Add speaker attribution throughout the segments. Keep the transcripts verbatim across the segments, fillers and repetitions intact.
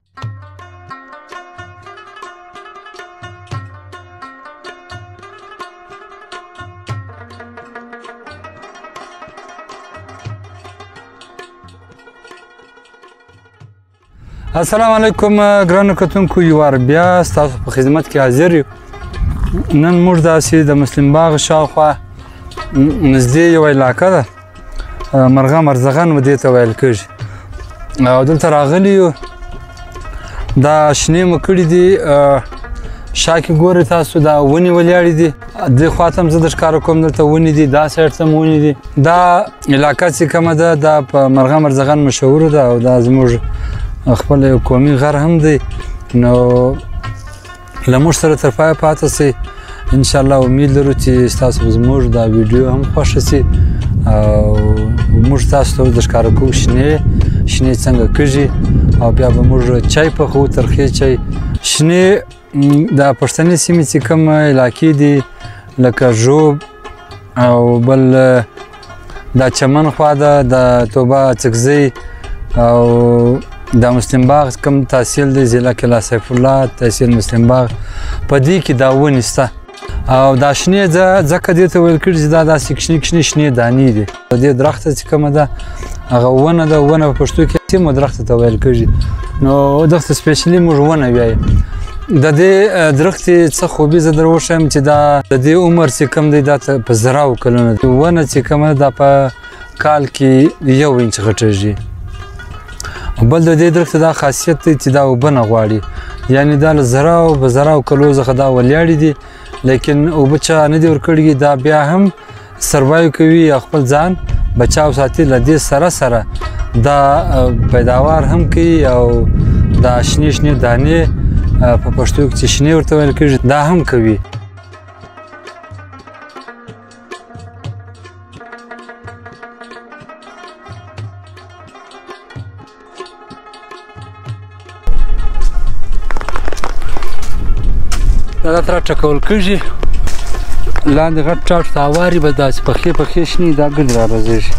Speaker 1: السلام علیکم ګرانو کتونکو، یو وار بیا ستاسو په خدمت کې حاضر یو. نن موږ داسې د مسلم باغ شاوخوا نږدې یوه علاقه ده، مرغه مرزغن مو دې ته ویل کېږي، او دلته راغلي یو. دا شنې مو کړي دي، شا کې ګورئ تاسو دا ونې ولاړې دي. دې خوا ته هم زه در ښکاره کوم، دلته ونې دي، دا سایډ ته هم ونې دي. دا علاقه چې کومه ده دا په مرغه مرزغن مشهوره ده، او دا زموږ خپل یو قومي غر هم دی. نو له موږ سره تر پایه پاته سئ. انشاءالله امید لرو چې ستاسو به زموږ دا ویډیو هم خوښه سي، او موږ تاسو ته د ښکاره کوو شنې شنې څنګه کېږي، او بیا به موږ چای پخوو، ترخې چای. شنې د پښتنې سیمې چې کوم علاقې دي لکه ژوب او بل دا چمن خوا ده، د توبه اڅکزۍ او دا مسلم باغ کوم تحصیل دی، ضلع کلا سیف الله تحصیل مسلم باغ، په دې کې دا ونې شته. او دا شنې ځکه دې ته ویل کېږي چې دا داسې کشنې کشنې شنې دانې دي. د دې درخته چې کومه ده هغه ونه ده، ونه په پښتو کې سیمو درخته ته ویل کېږي. نو دغه ته سپیشلي موږ ونه وایو. د دې درختې څه خوبي زه در وښیم چې دا د دې عمر چې کوم دی دا په زراو کلونه دی. ونه چې کومه دا په کال کې یو انچ غټېږي. بل د دې درخت دا خاصیت دی چې دا اوبه نه غواړي، یعنې دا له زراو په زراو کلو څخه دا ولاړې دي، لیکن اوبه چا نه دي ورکړي. دا بیا هم سروایو کوي او خپل ځان بچاو ساتي. له دې سره سره دا پیداوار هم کوي، او دا شنې شنې دانې په پښتو کې چې شنې ورته ویل کېږي دا هم کوي. دا دلته راټکول کېږي، لاندې غټ ټاټ ته هواري به داسې پخې پخې شنې دا ګردې را رازېږي.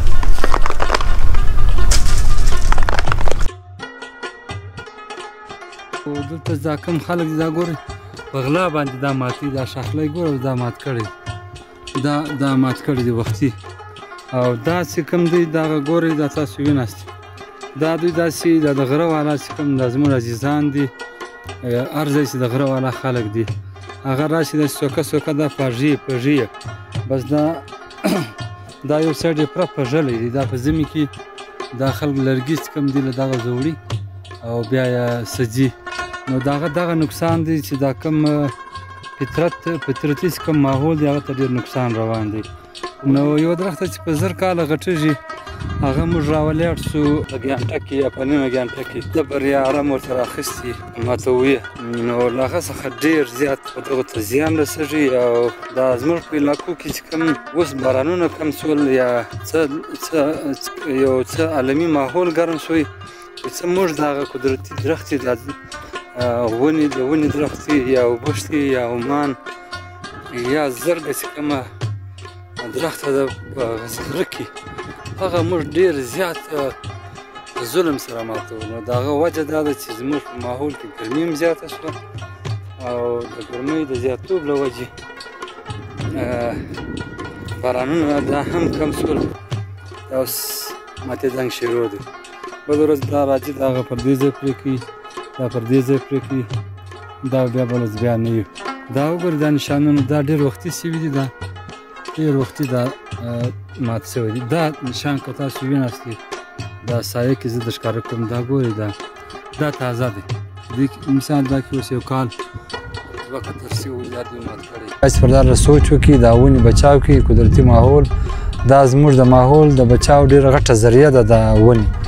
Speaker 1: دلته دا کوم خلک دي دا ګورئ په غلا باندې دا ماتوي، دا شاخلی ګوره دا مات کړی دا دا مات کړی دی وختي. او دا چې کوم دی دغه ګورئ دا تاسو ویناست، دا دوی داسې دا د غره والا چې کوم دا زموږ عزیزان دي، هر ځای چې د غره والا خلک دي هغه راشي داسې سوکه سوکه دا پاژي پاژي بس دا دا یو سایډ یې پوره پژلی دی. دا په ژمي کې دا خلک لرګي چې کوم دي له دغه زه او بیا یې سجي. نو دغه دغه نقصان دی چې دا کوم فطرت فطرتي چې کوم ماحول دی هغه ته ډېر نقصان روان دی. نو یو درخته چې په زر کاله غټېږي هغه موږ راولاړ سو په ګانټه کې یا په نیمه ګانټه کې د بریا ارام ورته راخیستي ماتوي. نو له هغه څخه ډېر زیات دغو ته زیان رسېږي. او دا زموږ په علاقو کې چې کوم اوس بارانونه کم شول یا څه یو څه عالمي ماحول ګرم شوی، څه موږ د هغه قدرتي درختې د ونې د ونې درختې یا اوبښتې یا عمان یا زرګه چې کومه درخته ده په غره کې هغه موږ ډېر زیات ظلم سره ماتوو. نو د هغه وجه دا ده چې زموږ په ماحول کې ګرمي هم زیاته شوه، او د ګرمۍ د زیاتوب له وجې بارانونه دا هم کم شول. دا اوس ماتېدنګ شروع دی. بله ورځ دا راځي د هغه پر دې ځای پرې کوي، دا پر دې ځای پرې کوي، دا بیا بله ورځ بیا نه وي. دا وګورئ دا نشانونه دا ډېر وختي سوي دي، دا ډېر وختي دا مات شوی دی. دا نشان که تاسو ویناستئ دا سایه کې زه د ښکاره کوم، دا ګورئ دا دا تازه دی. دې مثال دا کې اوس یو کال دوه کتر شوي دا دوی مات کړی. تاسې پر دا سوچ وکړي دا ونې بچاو کړي، قدرتي ماحول دا زموږ د ماحول د بچاو ډېره غټه ذریعه ده دا ونې.